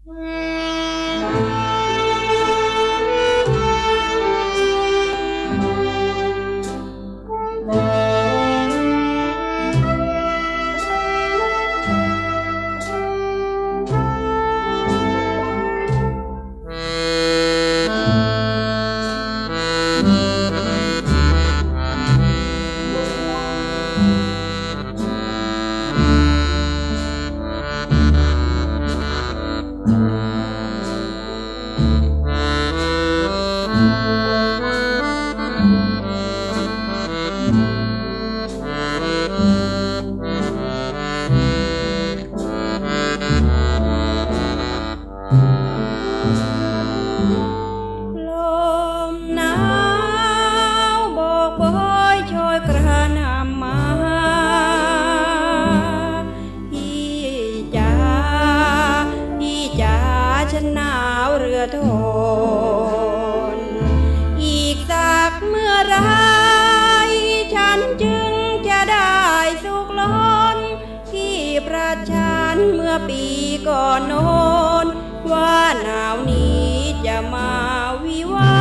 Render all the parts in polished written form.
ฉันหนาวเรือโทนอีกสักเมื่อไรฉันจึงจะได้สุขล้นที่ประชันเมื่อปีก่อนโน้นว่าหนาวนี้จะมาวิวา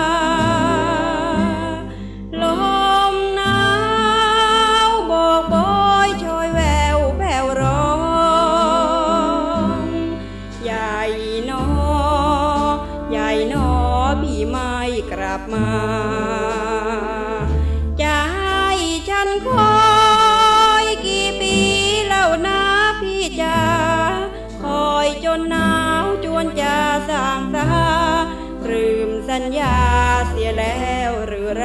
ลมหนาวบอกบอยชอยแววแผ่วร้องใหญ่หนอพี่ไม่กลับมาจะให้ฉันคอยกี่ปีแล้วนะพี่จ๋าคอยจนหนาวจวนจะสางสาลืมสัญญาเสียแล้วหรือไร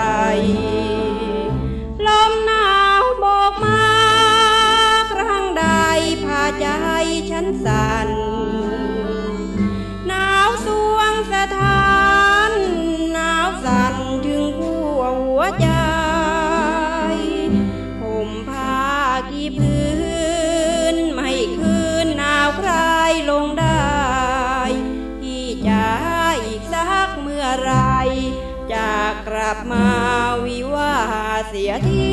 ลมหนาวบอกมาครั้งใดพาใจฉันสั่นหนาวสวงสถานหนาวสั่นถึงหัวใจห่มผ้ากี่พื้นไม่คืนหนาวคลายลงได้ที่จะอีกสักเมื่อไรจะกลับมาวิวาเสียที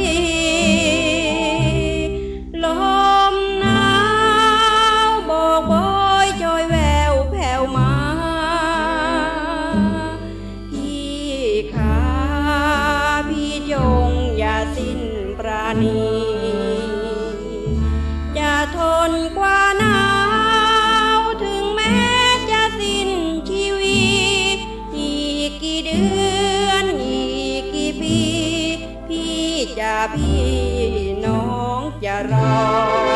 ลมหนาวบอกบอยจอยแววแผ่วมาพี่ขาพี่จงอย่าสิ้นปราณีจะทนกว่าหนาวถึงแม้จะสิ้นชีวิตอีกกี่เดือนอีกกี่ปีพี่จะพี่น้องจะรอ